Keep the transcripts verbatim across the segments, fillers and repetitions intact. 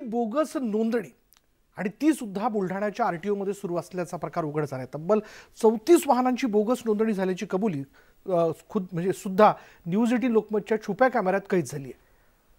Bogus नोंदणी आणि ती सुद्धा बुलढाण्याच्या आरटीओ मध्ये सुरू असल्याचा प्रकार उघड झाला आहे। तब्बल चौतीस वाहनांची बोगस नोंदणी झाल्याची कबुली खुद म्हणजे सुद्धा न्यूज एटीन लोकमतच्या छुप्या कॅमेऱ्यात कैद झाली आहे।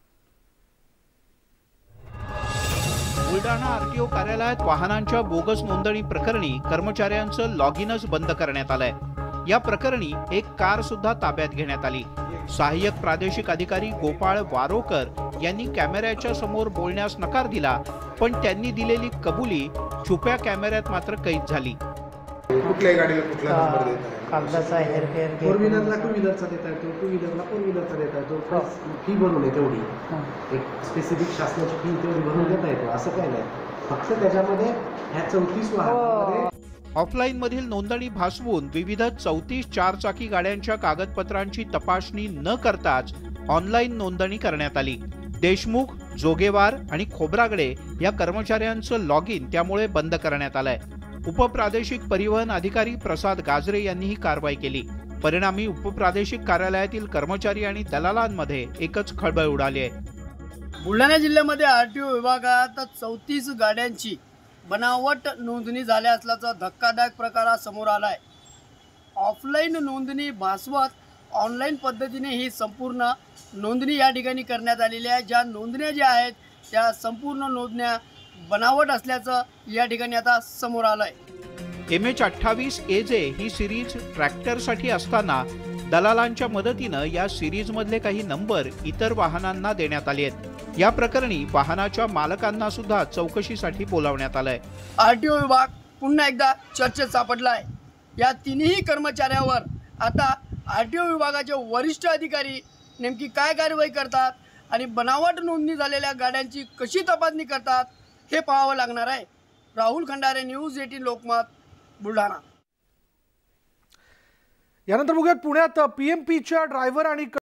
बुलढाणा आरटीओ कार्यालयात वाहनांच्या बोगस नोंदणी प्रकरणी कर्मचाऱ्यांचं लॉगिनच बंद करण्यात आलंय। या प्रकरणी एक कार सुद्धा ताब्यात घेण्यात आली। सहाय्यक प्रादेशिक अधिकारी गोपाळ वारोकर यांनी कॅमेऱ्याच्या समोर बोलण्यास नकार दिला, पण त्यांनी दिलेली कबुली छुप्या कॅमेऱ्यात मात्र कैद झाली। कुठल्याही गाडीला कुठला नंबर देता आहे? कागदाचा हेरफेर, फोर व्हीलरला टू व्हीलरचा देता येतो, टू व्हीलरला फोर व्हीलरचा देता येतो। फी भरून आहे तेवढी, एक स्पेसिफिक शासनाची फी तेवढी भरून देता येतो, असं काही नाही। फक्त त्याच्यामध्ये ह्या चौतीस वाहनांमध्ये ऑफलाईन मधील नोंदणी भासवून विविध चौतीस चारचाकी गाड्यांच्या कागदपत्रांची तपासणी न करताच ऑनलाईन नोंदणी करण्यात आली। देशमुख, जोगेवार आणि खोब्रागडे या कर्मचाऱ्यांचं लॉगिन त्यामुळे बंद करण्यात आलंय। उपप्रादेशिक परिवहन अधिकारी प्रसाद गाजरे यांनी ही कारवाई केली। परिणामी उपप्रादेशिक कार्यालयातील कर्मचारी आणि दलालांमध्ये एकच खळबळ उडाली आहे। बुलढाणा जिल्ह्यामध्ये आरटीओ विभागात चौतीस गाड्यांची बनावट नोंदणी झाल्या असल्याचा धक्कादायक प्रकार समोर आला आहे। ऑफलाईन नोंदणी भासवत ऑनलाईन पद्धतीने ही संपूर्ण नोंदणी या ठिकाणी करण्यात आलेली आहे। ज्या नोंदण्या ज्या आहेत त्या संपूर्ण नोंदण्या बनावट असल्याचं या ठिकाणी आता समोर आलं आहे। एम एच अठ्ठावीस ए जे ही सिरीज ट्रॅक्टरसाठी असताना दलालांच्या मदतीनं या सिरीज मधले काही नंबर इतर वाहनांना देण्यात आले आहेत। या प्रकरणी वाहनाच्या मालकांना सुद्धा चौकशीसाठी बोलावण्यात आलंय। आरटीओ विभाग पुन्हा एकदा चर्चेत सापडला आहे। या तिन्ही कर्मचाऱ्यावर आता आरटीओ विभागाचे वरिष्ठ अधिकारी नेमकी काय कारवाई करतात आणि बनावट नोंदणी झालेल्या गाड्यांची कशी तपासणी करतात हे पाहावं लागणार आहे। Rahul Khandare, news eighteen Lokmat, Buldhana. यानंतर बघूयात पुण्यात पीएमपीच्या ड्रायव्हर आणि